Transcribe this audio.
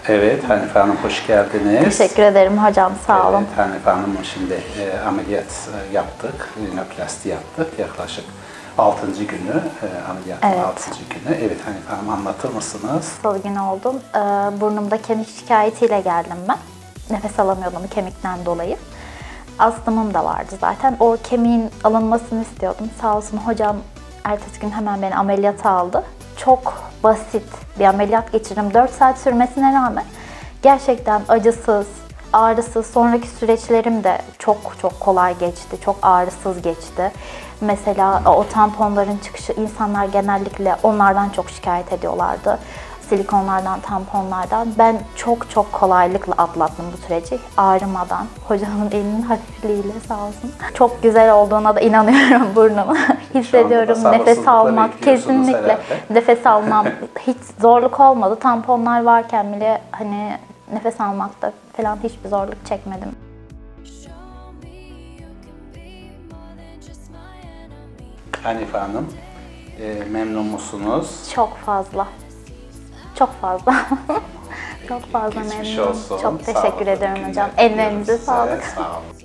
Evet, Hanife Hanım hoş geldiniz. Teşekkür ederim hocam, sağ olun. Evet, Hanife Hanım şimdi ameliyat yaptık, rinoplasti yaptık. Yaklaşık 6. günü, ameliyatın Evet. 6. günü. Evet Hanife Hanım anlatır mısınız? Salı günü oldum. Burnumda kemik şikayetiyle geldim ben. Nefes alamıyordum kemikten dolayı. Astımım da vardı zaten. O kemiğin alınmasını istiyordum. Sağ olsun hocam ertesi gün hemen beni ameliyata aldı. Çok basit bir ameliyat geçirdim. 4 saat sürmesine rağmen gerçekten acısız, ağrısız. Sonraki süreçlerim de çok kolay geçti. Çok ağrısız geçti. Mesela o tamponların çıkışı, insanlar genellikle onlardan çok şikayet ediyorlardı. Silikonlardan, tamponlardan. Ben çok kolaylıkla atlattım bu süreci. Ağrımadan, hocamın elinin hafifliğiyle sağ olsun. Çok güzel olduğuna da inanıyorum burnumu. Hissediyorum nefes almak, kesinlikle herhalde. nefes almam hiç zorluk olmadı. Tamponlar varken bile hani nefes almakta falan hiçbir zorluk çekmedim. Hanife Hanım, memnun musunuz? Çok fazla. Çok fazla. Çok fazla Geçmiş memnunum. olsun. Çok teşekkür Sağlıklı ederim günler hocam. diliyorum Ellerinize size. sağlık. Sağ olun.